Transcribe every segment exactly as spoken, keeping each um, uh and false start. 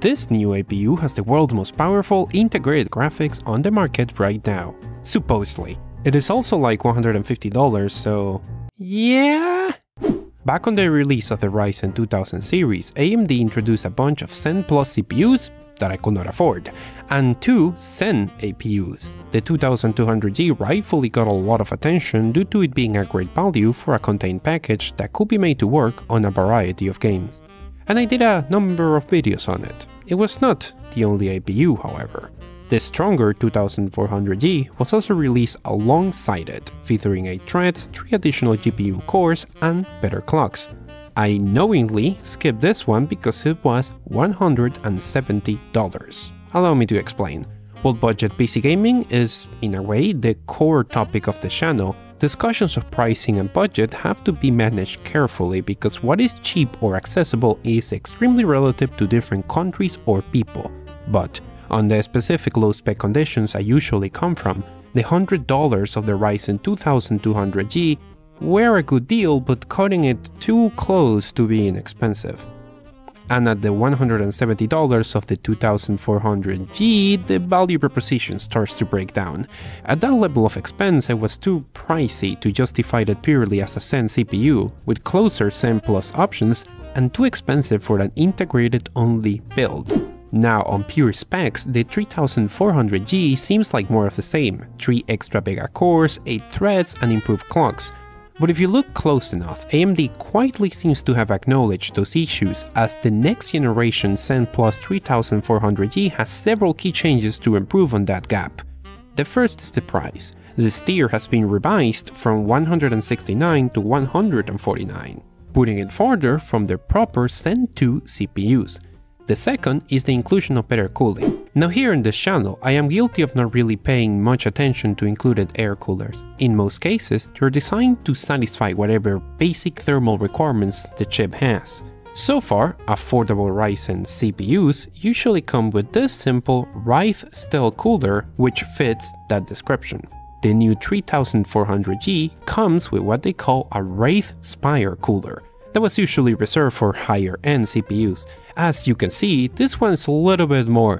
this new A P U has the world's most powerful integrated graphics on the market right now. Supposedly. It is also like one hundred fifty dollars, so yeah. Back on the release of the Ryzen two thousand series, A M D introduced a bunch of Zen Plus C P Us that I could not afford, and two Zen A P Us. The two thousand two hundred G rightfully got a lot of attention due to it being a great value for a contained package that could be made to work on a variety of games. And I did a number of videos on it. It was not the only A P U, however. The stronger two thousand four hundred G was also released alongside it, featuring eight threads, three additional G P U cores, and better clocks. I knowingly skipped this one because it was one hundred seventy dollars. Allow me to explain. While budget P C gaming is, in a way, the core topic of the channel, discussions of pricing and budget have to be managed carefully because what is cheap or accessible is extremely relative to different countries or people. But on the specific low-spec conditions I usually come from, the one hundred dollars of the Ryzen two thousand two hundred G were a good deal, but cutting it too close to being expensive. And at the one hundred seventy dollars of the two thousand four hundred G, the value proposition starts to break down. At that level of expense, it was too pricey to justify it purely as a Zen C P U, with closer Zen Plus options, and too expensive for an integrated-only build. Now, on pure specs, the three thousand four hundred G seems like more of the same, three extra Vega cores, eight threads, and improved clocks. But if you look close enough, A M D quietly seems to have acknowledged those issues, as the next generation Zen Plus three thousand four hundred G has several key changes to improve on that gap. The first is the price. This tier has been revised from one hundred sixty-nine to one hundred forty-nine, putting it farther from the proper Zen two C P Us. The second is the inclusion of better cooling. Now here in this channel, I am guilty of not really paying much attention to included air coolers. In most cases, they're designed to satisfy whatever basic thermal requirements the chip has. So far, affordable Ryzen C P Us usually come with this simple Wraith Steel cooler, which fits that description. The new three thousand four hundred G comes with what they call a Wraith Spire cooler. That was usually reserved for higher-end C P Us. As you can see, this one's a little bit more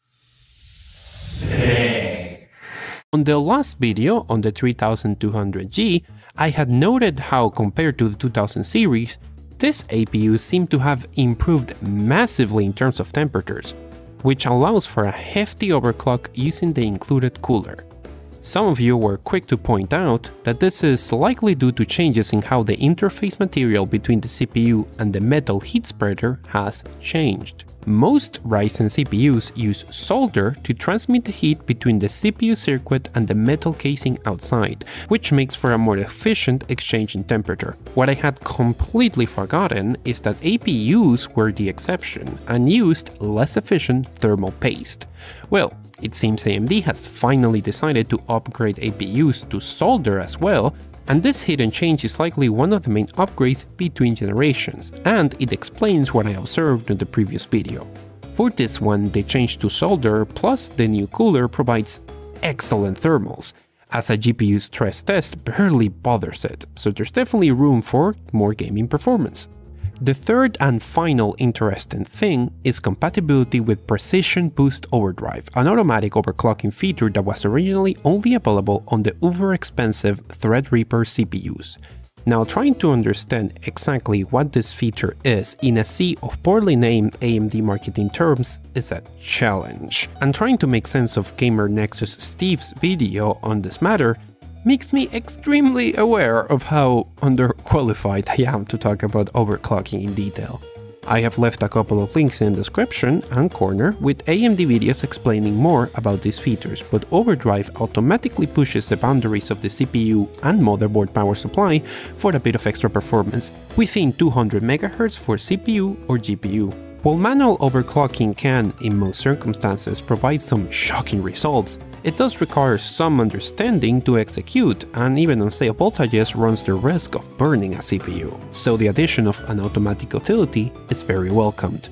sick. On the last video on the three thousand two hundred G, I had noted how compared to the two thousand series, this A P U seemed to have improved massively in terms of temperatures, which allows for a hefty overclock using the included cooler. Some of you were quick to point out that this is likely due to changes in how the interface material between the C P U and the metal heat spreader has changed. Most Ryzen C P Us use solder to transmit the heat between the C P U circuit and the metal casing outside, which makes for a more efficient exchange in temperature. What I had completely forgotten is that A P Us were the exception and used less efficient thermal paste. Well, it seems A M D has finally decided to upgrade A P Us to solder as well, and this hidden change is likely one of the main upgrades between generations, and it explains what I observed in the previous video. For this one, the change to solder plus the new cooler provides excellent thermals, as a G P U stress test barely bothers it, so there's definitely room for more gaming performance. The third and final interesting thing is compatibility with Precision Boost Overdrive, an automatic overclocking feature that was originally only available on the uber-expensive Threadripper C P Us. Now, trying to understand exactly what this feature is in a sea of poorly named A M D marketing terms is a challenge, and trying to make sense of Gamer Nexus Steve's video on this matter makes me extremely aware of how underqualified I am to talk about overclocking in detail. I have left a couple of links in the description and corner with A M D videos explaining more about these features, but Overdrive automatically pushes the boundaries of the C P U and motherboard power supply for a bit of extra performance, within two hundred megahertz for C P U or G P U. While manual overclocking can, in most circumstances, provide some shocking results, it does require some understanding to execute, and even on safe voltages runs the risk of burning a C P U, so the addition of an automatic utility is very welcomed.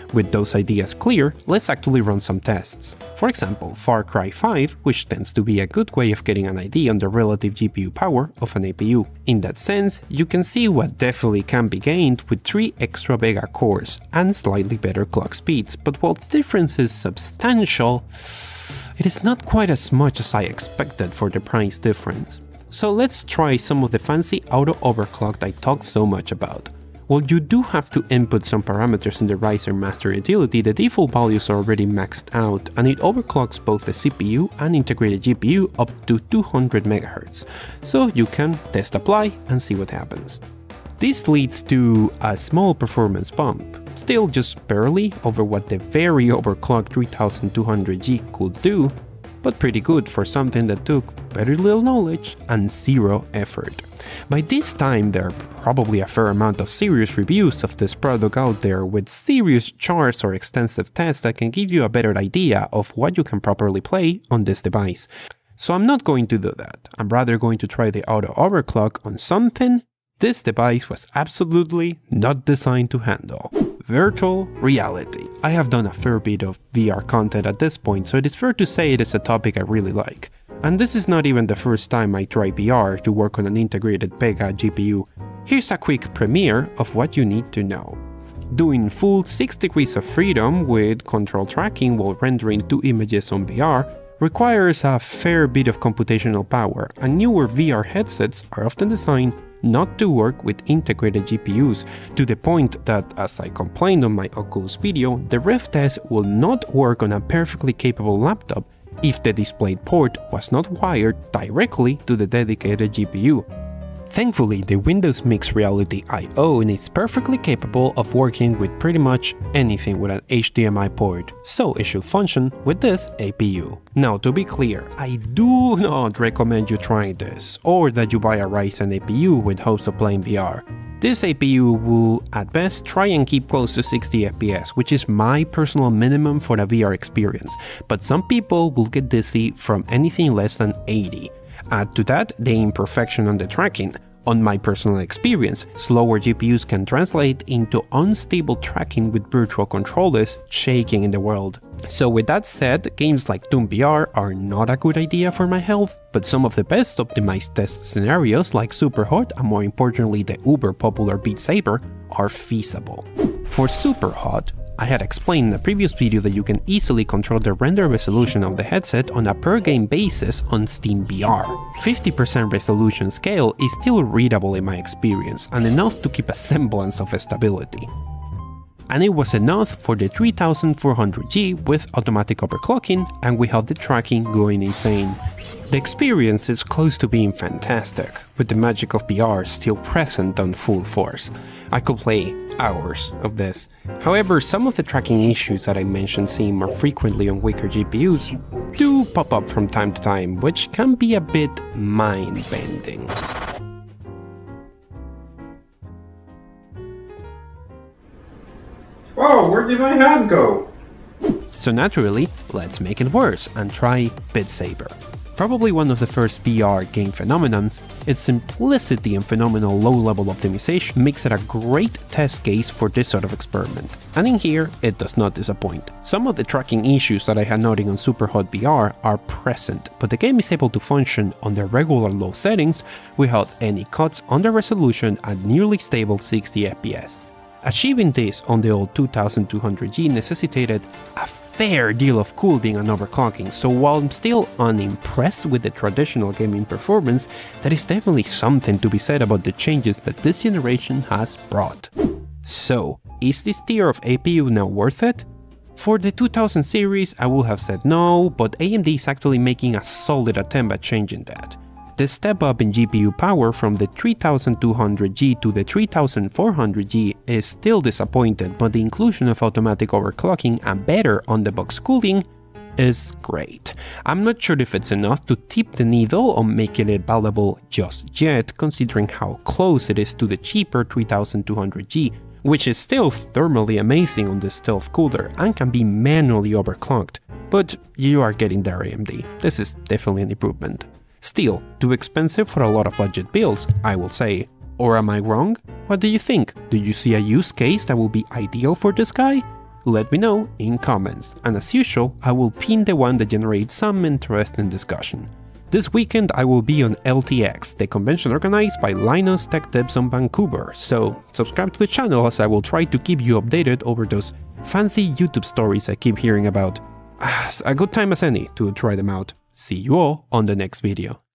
With those ideas clear, let's actually run some tests. For example, Far Cry five, which tends to be a good way of getting an idea on the relative G P U power of an A P U. In that sense, you can see what definitely can be gained with three extra Vega cores and slightly better clock speeds, but while the difference is substantial, it is not quite as much as I expected for the price difference. So let's try some of the fancy auto overclock I talked so much about. While you do have to input some parameters in the Ryzen master utility, the default values are already maxed out and it overclocks both the C P U and integrated G P U up to two hundred megahertz, so you can test apply and see what happens. This leads to a small performance bump, still just barely over what the very overclocked three thousand two hundred G could do, but pretty good for something that took very little knowledge and zero effort. By this time, there are probably a fair amount of serious reviews of this product out there with serious charts or extensive tests that can give you a better idea of what you can properly play on this device. So I'm not going to do that. I'm rather going to try the auto overclock on something this device was absolutely not designed to handle: virtual reality. I have done a fair bit of V R content at this point, so it is fair to say it is a topic I really like. And this is not even the first time I try V R to work on an integrated Vega G P U. Here's a quick premiere of what you need to know. Doing full six degrees of freedom with control tracking while rendering two images on V R requires a fair bit of computational power, and newer V R headsets are often designed not to work with integrated G P Us, to the point that, as I complained on my Oculus video, the ref test will not work on a perfectly capable laptop if the displayed port was not wired directly to the dedicated G P U. Thankfully, the Windows Mixed Reality I O is perfectly capable of working with pretty much anything with an H D M I port, so it should function with this A P U. Now, to be clear, I do not recommend you trying this, or that you buy a Ryzen A P U with hopes of playing V R. This A P U will, at best, try and keep close to sixty F P S, which is my personal minimum for a V R experience, but some people will get dizzy from anything less than eighty. Add to that the imperfection on the tracking. On my personal experience, slower G P Us can translate into unstable tracking with virtual controllers shaking in the world. So with that said, games like Doom V R are not a good idea for my health, but some of the best optimized test scenarios like Superhot and more importantly the uber popular Beat Saber are feasible. For Superhot, I had explained in a previous video that you can easily control the render resolution of the headset on a per game basis on Steam V R. fifty percent resolution scale is still readable in my experience and enough to keep a semblance of stability. And it was enough for the three thousand four hundred G with automatic overclocking, and we had the tracking going insane. The experience is close to being fantastic, with the magic of V R still present on full force. I could play hours of this. However, some of the tracking issues that I mentioned seen more frequently on weaker G P Us do pop up from time to time, which can be a bit mind-bending. Whoa, where did my hand go? So naturally, let's make it worse and try Beat Saber. Probably one of the first V R game phenomenons, its simplicity and phenomenal low-level optimization makes it a great test case for this sort of experiment. And in here, it does not disappoint. Some of the tracking issues that I had noting on Superhot V R are present, but the game is able to function on the regular low settings without any cuts on the resolution at nearly stable sixty F P S. Achieving this on the old two thousand two hundred G necessitated a fair deal of cooling and overclocking, so while I'm still unimpressed with the traditional gaming performance, there is definitely something to be said about the changes that this generation has brought. So, is this tier of A P U now worth it? For the two thousand series, I would have said no, but A M D is actually making a solid attempt at changing that. The step up in G P U power from the three thousand two hundred G to the three thousand four hundred G is still disappointed, but the inclusion of automatic overclocking and better on-the-box cooling is great. I'm not sure if it's enough to tip the needle on making it valuable just yet, considering how close it is to the cheaper three thousand two hundred G, which is still thermally amazing on the stealth cooler and can be manually overclocked. But you are getting there, A M D. This is definitely an improvement. Still, too expensive for a lot of budget builds, I will say. Or am I wrong? What do you think? Do you see a use case that will be ideal for this guy? Let me know in comments, and as usual, I will pin the one that generates some interesting discussion. This weekend I will be on L T X, the convention organized by Linus Tech Tips on Vancouver, so subscribe to the channel as I will try to keep you updated over those fancy YouTube stories I keep hearing about. A good time as any to try them out. See you all on the next video.